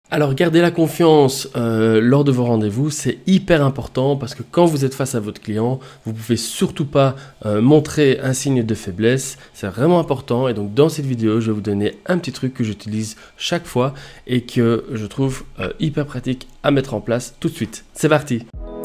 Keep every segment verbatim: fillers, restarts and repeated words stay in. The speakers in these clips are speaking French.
Alors, gardez la confiance euh, lors de vos rendez-vous, c'est hyper important parce que quand vous êtes face à votre client, vous ne pouvez surtout pas euh, montrer un signe de faiblesse, c'est vraiment important. Et donc, dans cette vidéo, je vais vous donner un petit truc que j'utilise chaque fois et que je trouve euh, hyper pratique à mettre en place tout de suite. C'est parti!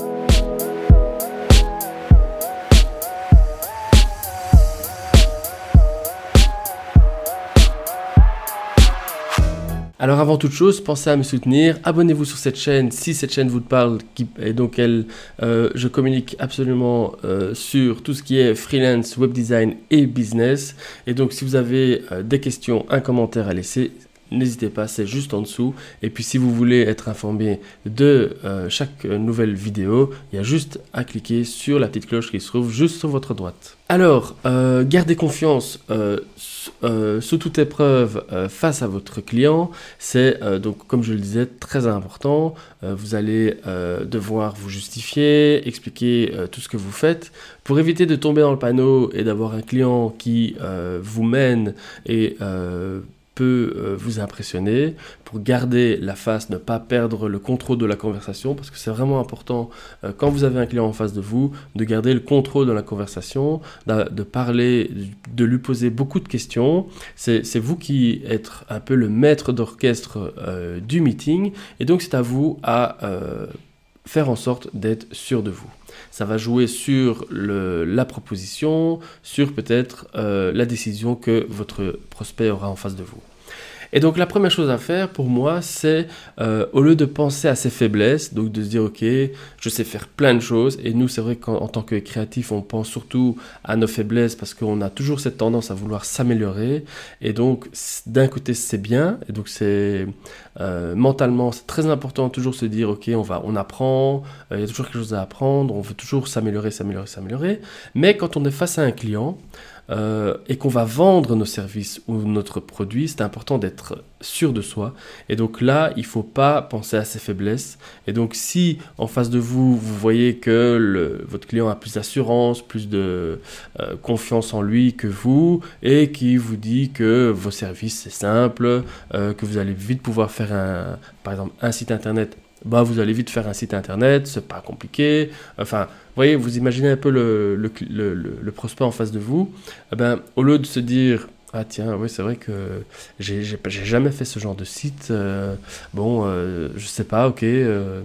Alors avant toute chose, pensez à me soutenir, abonnez-vous sur cette chaîne si cette chaîne vous parle, qui, et donc elle, euh, je communique absolument euh, sur tout ce qui est freelance, web design et business. Et donc si vous avez euh, des questions, un commentaire à laisser, n'hésitez pas, c'est juste en dessous. Et puis si vous voulez être informé de euh, chaque nouvelle vidéo, il y a juste à cliquer sur la petite cloche qui se trouve juste sur votre droite. Alors, euh, gardez confiance euh, euh, sous toute épreuve euh, face à votre client. C'est euh, donc, comme je le disais, très important. Euh, vous allez euh, devoir vous justifier, expliquer euh, tout ce que vous faites pour éviter de tomber dans le panneau et d'avoir un client qui euh, vous mène et euh, peut euh, vous impressionner. Pour garder la face, ne pas perdre le contrôle de la conversation, parce que c'est vraiment important euh, quand vous avez un client en face de vous, de garder le contrôle de la conversation, de, de parler, de lui poser beaucoup de questions. C'est, c'est vous qui êtes un peu le maître d'orchestre euh, du meeting, et donc c'est à vous à euh, faire en sorte d'être sûr de vous. Ça va jouer sur le, la proposition, sur peut-être euh, la décision que votre prospect aura en face de vous. Et donc la première chose à faire pour moi, c'est euh, au lieu de penser à ses faiblesses, donc de se dire ok, je sais faire plein de choses, et nous c'est vrai qu'en tant que créatif, on pense surtout à nos faiblesses parce qu'on a toujours cette tendance à vouloir s'améliorer, et donc d'un côté c'est bien, et donc c'est euh, mentalement c'est très important de toujours se dire ok, on va, on apprend, euh, il y a toujours quelque chose à apprendre, on veut toujours s'améliorer, s'améliorer, s'améliorer, mais quand on est face à un client, Euh, et qu'on va vendre nos services ou notre produit, c'est important d'être sûr de soi. Et donc là, il ne faut pas penser à ses faiblesses. Et donc si en face de vous, vous voyez que le, votre client a plus d'assurance, plus de euh, confiance en lui que vous, et qui vous dit que vos services c'est simple, euh, que vous allez vite pouvoir faire un, par exemple un site internet, bah, vous allez vite faire un site internet, c'est pas compliqué. Enfin, vous voyez, vous imaginez un peu le, le, le, le, le prospect en face de vous. Eh ben, au lieu de se dire, ah tiens, oui, c'est vrai que j'ai, j'ai, j'ai jamais fait ce genre de site. Euh, bon, euh, je sais pas, ok, euh,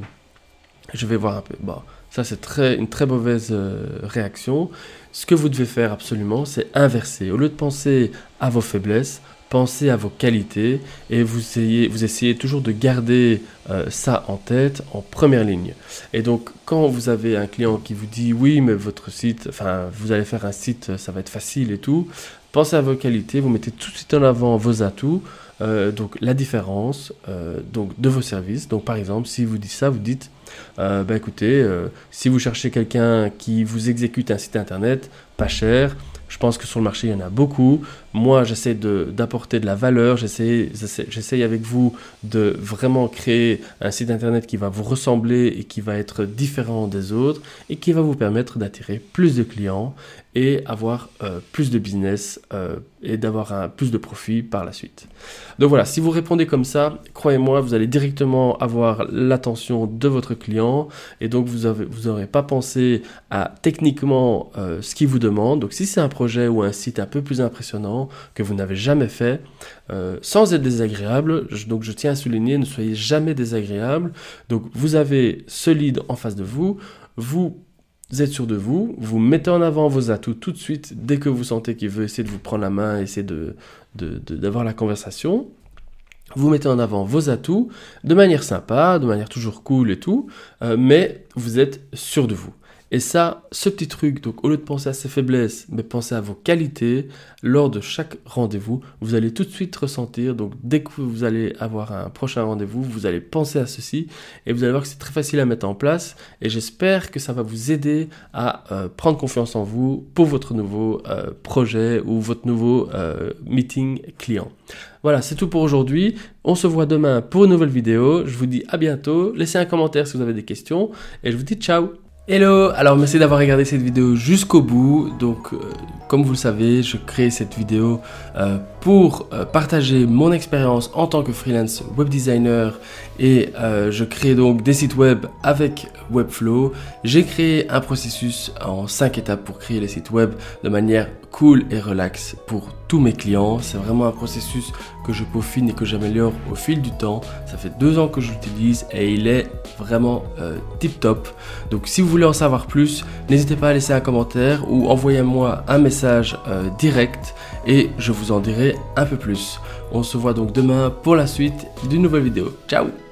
je vais voir un peu. Bon, ça, c'est très, une très mauvaise euh, réaction. Ce que vous devez faire absolument, c'est inverser. Au lieu de penser à vos faiblesses, pensez à vos qualités et vous essayez, vous essayez toujours de garder euh, ça en tête en première ligne. Et donc, quand vous avez un client qui vous dit « oui, mais votre site, enfin, vous allez faire un site, ça va être facile et tout », pensez à vos qualités, vous mettez tout de suite en avant vos atouts, euh, donc la différence euh, donc, de vos services. Donc, par exemple, si vous dites ça, vous dites euh, « bah, écoutez, euh, si vous cherchez quelqu'un qui vous exécute un site internet, pas cher, je pense que sur le marché, il y en a beaucoup. Moi, j'essaie de, d'apporter de la valeur. J'essaie, j'essaie, j'essaie avec vous de vraiment créer un site internet qui va vous ressembler et qui va être différent des autres et qui va vous permettre d'attirer plus de clients et avoir euh, plus de business euh, et d'avoir un, plus de profit par la suite. Donc voilà, si vous répondez comme ça, croyez-moi, vous allez directement avoir l'attention de votre client et donc vous n'aurez vous aurez pas pensé à techniquement euh, ce qu'il vous demande. Donc si c'est un projet ou un site un peu plus impressionnant que vous n'avez jamais fait, euh, sans être désagréable, je, donc je tiens à souligner, ne soyez jamais désagréable. Donc vous avez ce lead en face de vous, vous Vous êtes sûr de vous, vous mettez en avant vos atouts tout de suite dès que vous sentez qu'il veut essayer de vous prendre la main, essayer de, de, de, d'avoir la conversation. Vous mettez en avant vos atouts de manière sympa, de manière toujours cool et tout, euh, mais vous êtes sûr de vous. Et ça, ce petit truc, donc au lieu de penser à ses faiblesses, mais pensez à vos qualités, lors de chaque rendez-vous, vous allez tout de suite ressentir, donc dès que vous allez avoir un prochain rendez-vous, vous allez penser à ceci, et vous allez voir que c'est très facile à mettre en place, et j'espère que ça va vous aider à euh, prendre confiance en vous pour votre nouveau euh, projet ou votre nouveau euh, meeting client. Voilà, c'est tout pour aujourd'hui. On se voit demain pour une nouvelle vidéo. Je vous dis à bientôt. Laissez un commentaire si vous avez des questions, et je vous dis ciao. Hello, alors merci d'avoir regardé cette vidéo jusqu'au bout. Donc euh, comme vous le savez, je crée cette vidéo euh, pour euh, partager mon expérience en tant que freelance web designer et euh, je crée donc des sites web avec Webflow. J'ai créé un processus en cinq étapes pour créer les sites web de manière cool et relax pour tous mes clients. C'est vraiment un processus que je peaufine et que j'améliore au fil du temps. Ça fait deux ans que je l'utilise et il est vraiment euh, tip top. Donc si vous voulez en savoir plus, n'hésitez pas à laisser un commentaire ou envoyez-moi un message euh, direct et je vous en dirai un peu plus. On se voit donc demain pour la suite d'une nouvelle vidéo. Ciao!